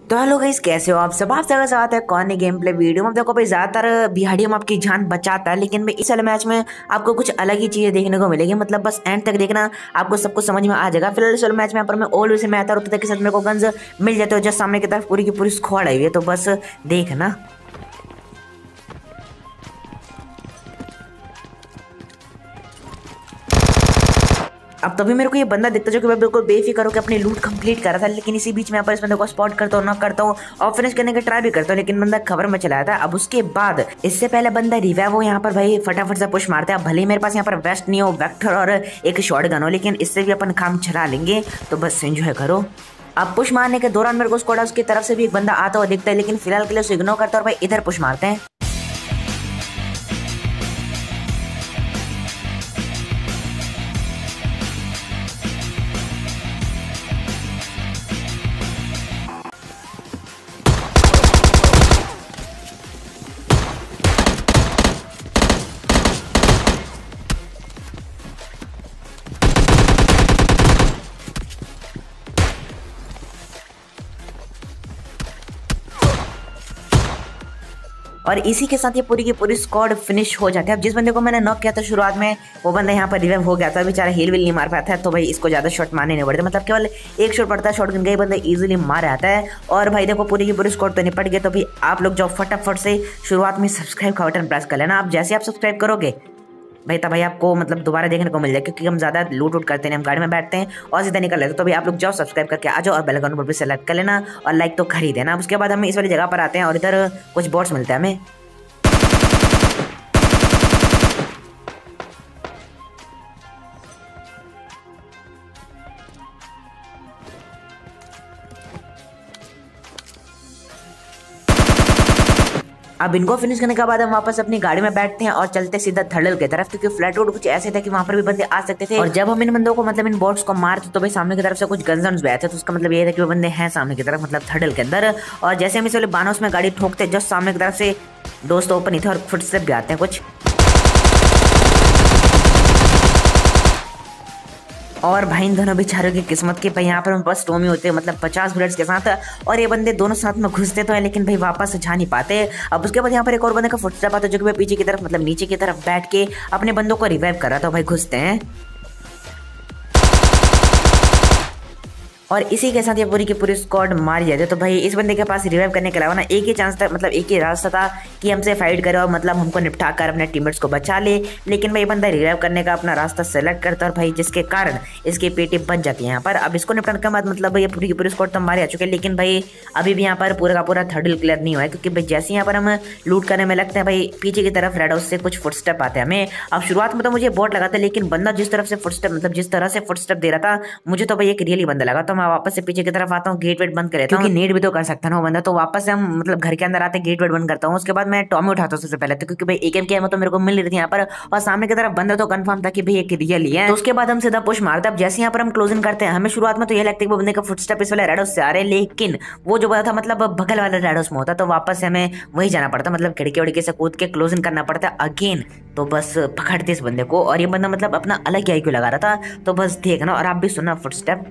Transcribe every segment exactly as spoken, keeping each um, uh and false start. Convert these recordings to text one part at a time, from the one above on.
तो hello guys, कैसे हो आप सब। आप सबका साथ है कौन गेम प्ले वीडियो में। देखो भाई, ज्यादातर बिहाड़ी में आपकी जान बचाता है, लेकिन भाई इस वाले मैच में आपको कुछ अलग ही चीजें देखने को मिलेगी। मतलब बस एंड तक देखना, आपको सब कुछ समझ में आ जाएगा। फिलहाल इस वाले मैच में यहाँ पर मैं ऑलवेज से मैं आता हूँ के साथ मेरे को गन्स मिल जाते हो, जस्ट सामने की तरफ पूरी की पूरी स्क्वाड आई हुई है, तो बस देखना। अब तभी मेरे को ये बंदा दिखता जो कि मैं बिल्कुल बेफिक्र होकर अपनी लूट कंप्लीट कर रहा था, लेकिन इसी बीच में यहाँ पर इस बंदे को स्पॉट करता हूँ, नॉक करता हूँ और फिनिश करने का ट्राई भी करता हूँ, लेकिन बंदा खबर में चला था। अब उसके बाद इससे पहले बंदा रिवाइव हो यहाँ पर भाई फटाफट से पुश मारते हैं। भले ही मेरे पास यहाँ पर वेस्ट नहीं हो, वेक्टर और एक शॉट गन हो, लेकिन इससे भी अपन काम चला लेंगे, तो बस एंजॉय करो। अब पुश मारने के दौरान मेरे को स्क्वाड हाउस की तरफ से भी एक बंदा आता हुआ दिखता है, लेकिन फिलहाल के लिए उसे इग्नोर करता है और भाई इधर पुश मारते हैं। और इसी के साथ ये पूरी की पूरी स्क्वाड फिनिश हो जाती है। अब जिस बंदे को मैंने नॉक किया था शुरुआत में, वो बंदा यहाँ पर रिवाइव हो गया था, बेचारा हील विल नहीं मार पाता है, तो भाई इसको ज़्यादा शॉट मारने नहीं पड़ते, मतलब केवल एक शॉट पड़ता है, शॉट गन का ही बंदा इजीली मार आता है। और भाई देखो पूरी की पूरी स्क्वाड तो निपट गए। तो भाई आप लोग जो फटाफट से शुरुआत में सब्सक्राइब का बटन प्रेस कर लेना। आप जैसे आप सब्सक्राइब करोगे भाई तब भाई आपको मतलब दोबारा देखने को मिल जाए, क्योंकि हम ज़्यादा लूट उट करते हैं, हम गाड़ी में बैठते हैं और सीधा निकल लेते हैं। तो भाई आप लोग जाओ सब्सक्राइब करके आ जाओ और बेल आइकन पर भी सेलेक्ट कर लेना और लाइक तो कर ही देना। उसके बाद हम इस वाली जगह पर आते हैं और इधर कुछ बॉट्स मिलते हैं हमें। अब इनको फिनिश करने के बाद हम वापस अपनी गाड़ी में बैठते हैं और चलते सीधा थड़ल की तरफ, क्योंकि फ्लैट रोड कुछ ऐसे थे कि वहां पर भी बंदे आ सकते थे। और जब हम इन बंदों को मतलब इन बॉट्स को मारते तो भाई सामने की तरफ से कुछ गन्स भी आए थे, तो उसका मतलब ये था कि वो बंदे हैं सामने की तरफ, मतलब थड़ल के अंदर। और जैसे हम इस वाले बानोस में गाड़ी ठोकते जस्ट सामने की तरफ से दोस्त ओपन ही थे और फुटस्टेप भी आते हैं कुछ। और भाई इन दोनों बेचारों की किस्मत के भाई यहाँ पर बस टोमी होते हैं, मतलब पचास बुलेट्स के साथ, और ये बंदे दोनों साथ में घुसते तो है, लेकिन भाई वापस जा नहीं पाते। अब उसके बाद यहाँ पर एक और बंदे का फुटस्टेप आता है, जो कि भाई पीछे की तरफ मतलब नीचे की तरफ बैठ के अपने बंदों को रिवाइव कर रहा था। भाई घुसते हैं और इसी के साथ ये पूरी की पूरी स्क्वाड मारी जाती है। तो भाई इस बंदे के पास रिवाइव करने के अलावा ना एक ही चांस था, मतलब एक ही रास्ता था कि हमसे फाइट करे और मतलब हमको निपटा कर अपने टीममेट्स को बचा ले, लेकिन भाई बंदा रिवाइव करने का अपना रास्ता सेलेक्ट करता है और भाई जिसके कारण इसकी पेटी बच जाती है यहाँ पर। अब इसको निपटाने के बाद मतलब ये पूरी की पूरी स्क्वाड तो मारे आ चुके हैं, लेकिन भाई अभी भी यहाँ पर पूरा का पूरा थर्डल क्लियर नहीं हुआ है, क्योंकि भाई जैसे यहाँ पर हम लूट करने में लगते हैं भाई पीछे की तरफ रेड हाउस से कुछ फुटस्टेप आते हैं हमें। अब शुरुआत में तो मुझे बॉट लगा था, लेकिन बंदा जिस तरफ से फुटस्टेप मतलब जिस तरह से फुटस्टेप दे रहा था मुझे तो भाई एक रियली बंदा लगा। तो मैं वापस से पीछे की तरफ आता हूँ, गेट वेट बंद कर लेता हूँ, क्योंकि नेट भी तो कर सकता ना वो बंदा। तो वापस से हम मतलब घर के अंदर आते हैं, गेट वेट बंद करता हूँ। उसके बाद मैं टॉमी उठाता हूँ सबसे पहले तो, क्योंकि भाई एक एम की एमो तो मेरे को मिल रही थी यहाँ पर और सामने की तरफ बंदा तो कंफर्म था कि भाई एक रियल ही है। तो उसके बाद हम सीधा पुश मारते हैं। अब जैसे यहाँ पर हम क्लोजिंग करते हैं, हमें शुरुआत में तो ये लगता है कि वो बंदे का फुटस्टेप इस वाले रेड हाउस से आ रहे हैं, लेकिन वो जो बंदा था मतलब बगल वाले रेड हाउस में होता, तो वापस से हमें वही जाना पड़ता, मतलब खिड़की उड़की से कूद के क्लोजिंग करना पड़ता है अगेन। तो बस पकड़ते इस बंदे को, और ये बंदा मतलब अपना अलग ही आई क्यू लगा रहा था। तो बस देखना और आप भी सुनना फुटस्टेप।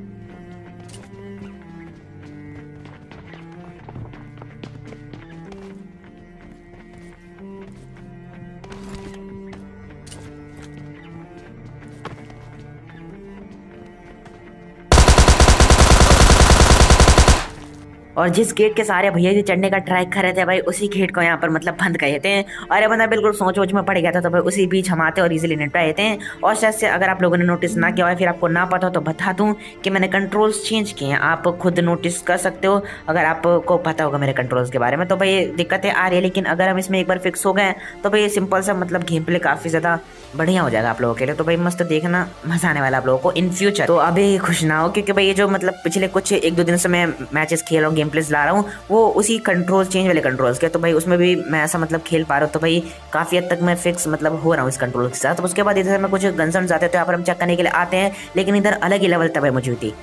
और जिस गेट के सारे भैया जी चढ़ने का ट्राई कर रहे थे भाई, उसी गेट को यहाँ पर मतलब बंद कर देते हैं। और ये बंदा बिल्कुल सोच वोच में पड़ गया था, तो भाई उसी बीच हम आते और इजीली निपटा देते हैं। और शायद से अगर आप लोगों ने नोटिस ना किया हो, फिर आपको ना पता हो तो बता दूं कि मैंने कंट्रोल्स चेंज किए हैं, आप खुद नोटिस कर सकते हो अगर आपको पता होगा मेरे कंट्रोल्स के बारे में। तो भाई दिक्कतें आ रही है, लेकिन अगर हम इसमें एक बार फिक्स हो गए तो भाई सिंपल सा मतलब गेम प्ले काफ़ी ज़्यादा बढ़िया हो जाएगा आप लोगों के लिए। तो भाई मस्त देखना, मजा आने वाला आप लोगों को इन फ्यूचर। तो अभी खुश ना हो, क्योंकि भाई ये जो मतलब पिछले कुछ एक दो दिन से मैं मैचेस खेल रहा हूँ, गेम प्लेस ला रहा हूँ, वो उसी कंट्रोल चेंज वाले कंट्रोल्स के। तो भाई उसमें भी मैं ऐसा मतलब खेल पा रहा हूँ, तो भाई काफ़ी हद तक मैं फिक्स मतलब हो रहा हूँ इस कंट्रोल के साथ। तो उसके बाद इधर में कुछ गन्स आते हैं, तो यहाँ पर हम चेक करने के लिए आते हैं, लेकिन इधर अलग ही लेवल तब है मौजूद थी।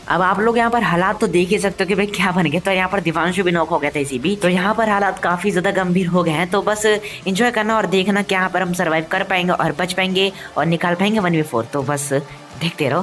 अब आप लोग यहाँ पर हालात तो देख ही सकते हो कि भाई क्या बन गया। तो यहाँ पर दिवांशु भी नॉक हो गया था इसी भी। तो यहाँ पर हालात काफी ज्यादा गंभीर हो गए हैं। तो बस एंजॉय करना और देखना कि यहाँ पर हम सर्वाइव कर पाएंगे और बच पाएंगे और निकाल पाएंगे वन वी फोर। तो बस देखते रहो।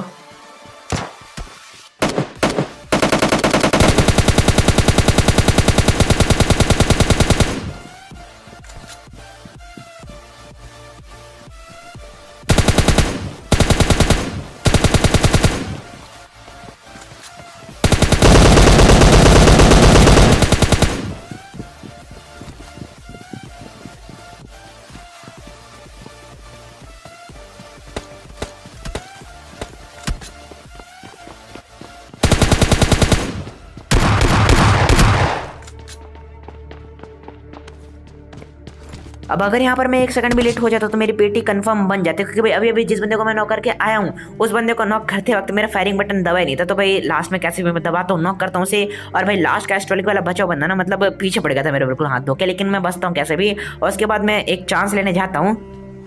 अब अगर यहाँ पर मैं एक सेकंड भी लेट हो जाता तो मेरी पेटी कंफर्म बन जाती, क्योंकि भाई अभी अभी जिस बंदे को मैं नॉक करके आया हूँ उस बंदे को नॉक करते वक्त मेरा फायरिंग बटन दबा ही नहीं था। तो भाई लास्ट में कैसे भी मैं दबाता हूँ, नॉक करता हूँ उसे। और भाई लास्ट कैस्ट्रोलिक वाला बचा बंदा ना मतलब पीछे पड़ गया था मेरे बिल्कुल हाथ धो के, लेकिन मैं बचता हूँ कैसे भी। और उसके बाद मैं एक चांस लेने जाता हूँ।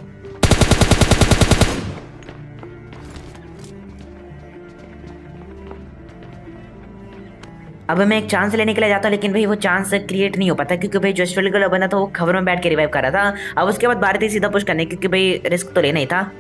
अब मैं एक चांस लेने के लिए जाता हूँ, लेकिन भाई वो चांस क्रिएट नहीं हो पाता, क्योंकि भाई जो स्ट्रेलिक वाला बंदा था वो खबर में बैठ के रिवाइव कर रहा था। अब उसके बाद भारतीय सीधा पुश करने, क्योंकि भाई रिस्क तो लेना ही था।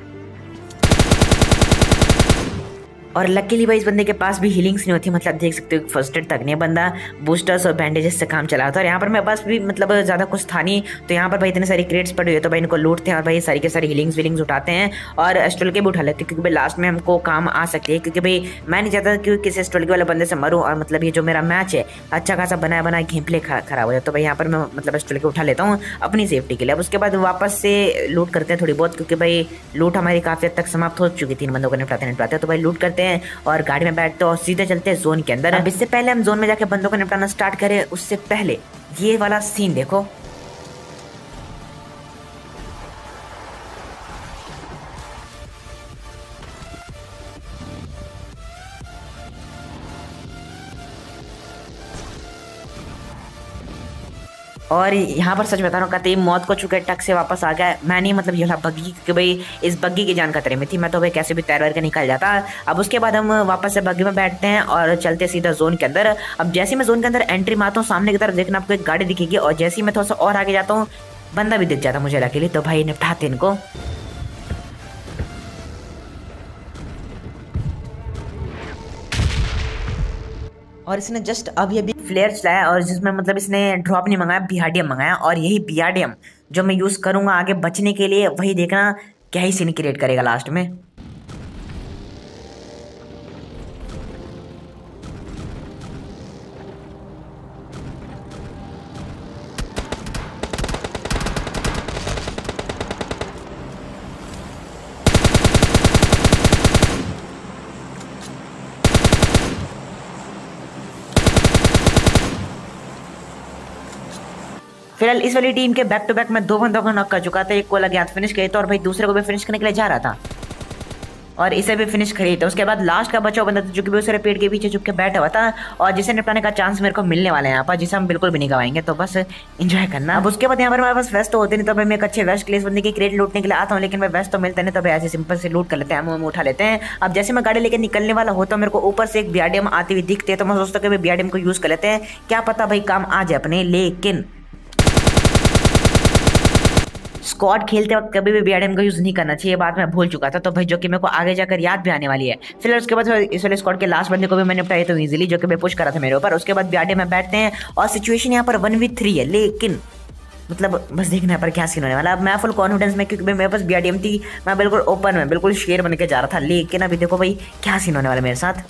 और लकीली भाई इस बंदे के पास भी हीलिंग्स नहीं होती, मतलब देख सकते हो फर्स्ट एड तक नहीं, बंदा बूस्टर्स और बैंडेजेस से काम चला था। और यहाँ पर मेरे पास भी मतलब ज्यादा कुछ था नहीं। तो यहाँ पर भाई इतने सारी क्रेट्स पड़ी हुई है, तो भाई इनको लूटते हैं और भाई सारी के सारी हीलिंग्स वीलिंग्स उठाते हैं और एस्ट्रोल के भी उठा लेते हैं, क्योंकि भाई लास्ट में हमको काम आ सकती है। क्योंकि भाई मैं नहीं चाहता कि किसी एस्ट्रोल वाले बंदे से मरूं और मतलब ये जो मेरा मैच है अच्छा खासा बनाया बनाया गेम प्ले खराब हो जाए। तो भाई यहाँ पर मैं मतलब एस्ट्रोल के उठा लेता हूँ अपनी सेफ्टी के लिए। अब उसके बाद वापस से लूट करते हैं थोड़ी बहुत, क्योंकि भाई लूट हमारी काफी हद तक समाप्त हो चुकी, तीन बंदों को निपटाते निपटाते। तो भाई लूट करते हैं और गाड़ी में बैठते और सीधे चलते हैं जोन के अंदर। अब इससे पहले हम जोन में जाके बंदों को निपटाना स्टार्ट करें उससे पहले ये वाला सीन देखो। और यहाँ पर सच बता रहा हूँ कतई मौत को चुके टक से वापस आ गया। मैं नहीं मतलब ये वाला बग्गी, क्योंकि भाई इस बग्गी की जान खतरे में थी, मैं तो भाई कैसे भी तैर वैर के निकल जाता। अब उसके बाद हम वापस से बग्गी में बैठते हैं और चलते सीधा जोन के अंदर। अब जैसे मैं जोन के अंदर एंट्री मारता हूँ सामने की तरफ देखना आपको एक गाड़ी दिखेगी, और जैसे ही मैं थोड़ा सा और आगे जाता हूँ बंदा भी दिख जाता मुझे लकीली। तो भाई निपटाते इनको। और इसने जस्ट अभी अभी फ्लेयर चलाया, और जिसमें मतलब इसने ड्रॉप नहीं मंगाया, बीआरडीएम मंगाया। और यही बीआरडीएम जो मैं यूज करूंगा आगे बचने के लिए, वही देखना क्या ही सीन क्रिएट करेगा लास्ट में। फिलहाल इस वाली टीम के बैक टू बैक में दो बंदों को नॉक कर चुका था, एक को लगे हाथ फिनिश किया था और भाई दूसरे को भी फिनिश करने के लिए जा रहा था और इसे भी फिनिश करी था। उसके बाद लास्ट का बचा बंदा था जो कि दूसरे पेड़ के पीछे छुप के बैठा हुआ था, और जिसे निपटाने का चांस मेरे को मिलने वाला है यहाँ पर, जिसे हम बिल्कुल भी नहीं गवाएंगे। तो बस एंजॉय करना। अब उसके बाद यहाँ पर हमारे पास वेस्ट तो होते नहीं, तो भाई मैं एक अच्छे वेस्ट के लिए इस बंदे की क्रेट लूटने के लिए आता हूँ, लेकिन भाई वेस्ट तो मिलता नहीं। तो भाई ऐसे सिंपल से लूट कर लेते हैं, हम उठा लेते हैं। अब जैसे मैं गाड़ी लेकर निकलने वाला होता हूँ मेरे को ऊपर से एक बीआरडीएम आती हुई दिखते हैं, तो मैं सोचता हूँ कि भाई बीआरडीएम को यूज कर लेते हैं, क्या पता भाई काम आ जाए अपने। लेकिन स्क्वाड खेलते वक्त कभी भी बीआरडीएम का यूज नहीं करना चाहिए, ये बात मैं भूल चुका था। तो भाई जो कि मेरे को आगे जाकर याद भी आने वाली है। फिर उसके बाद इस वाले स्क्वाड के लास्ट बंदे को भी मैंने निपटाया तो इजीली, जो कि मैं पुश करा था मेरे ऊपर। उसके बाद बीआरडीएम में बैठते हैं और सिचुएशन यहाँ पर वन वी थ्री है, लेकिन मतलब बस देखना पर क्या सीन होने वाला। अब मैं फुल कॉन्फिडेंस में, क्योंकि मेरे पास बीआरडीएम थी, मैं बिल्कुल ओपन में बिल्कुल शेर बन के जा रहा था। लेकिन अभी देखो भाई क्या सीन होने वाला मेरे साथ।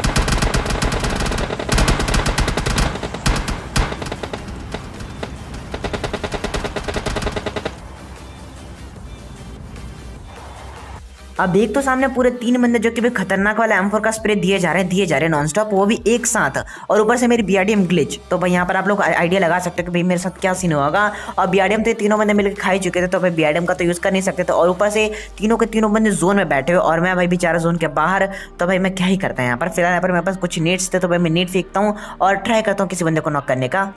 अब देख तो सामने पूरे तीन बंदे जो कि भी खतरनाक वाला एम फोर का स्प्रे दिए जा रहे हैं दिए जा रहे हैं नॉनस्टॉप, वो भी एक साथ, और ऊपर से मेरी बीआरडीएम ग्लिच। तो भाई यहाँ पर आप लोग आइडिया लगा सकते हो कि भाई मेरे साथ क्या सीन होगा। और बीआरडीएम तो तीनों बंदे मिलकर खा ही चुके थे, तो भाई बीआरडीएम का तो यूज कर नहीं सकते थे, और ऊपर से तीनों के तीनों बंदे जोन में बैठे हुए और मैं भाई बेचारा जोन के बाहर। तो भाई मैं क्या ही करता है यहाँ पर। फिलहाल यहाँ पर मेरे पास कुछ नेट्स थे, तो भाई मैं नेट फेंकता हूँ और ट्राई करता हूँ किसी बंदे को नॉक करने का।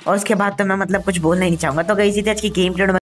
और उसके बाद तो मैं मतलब कुछ बोलना ही नहीं चाहूँगा। तो गई थी आज की गेम प्ले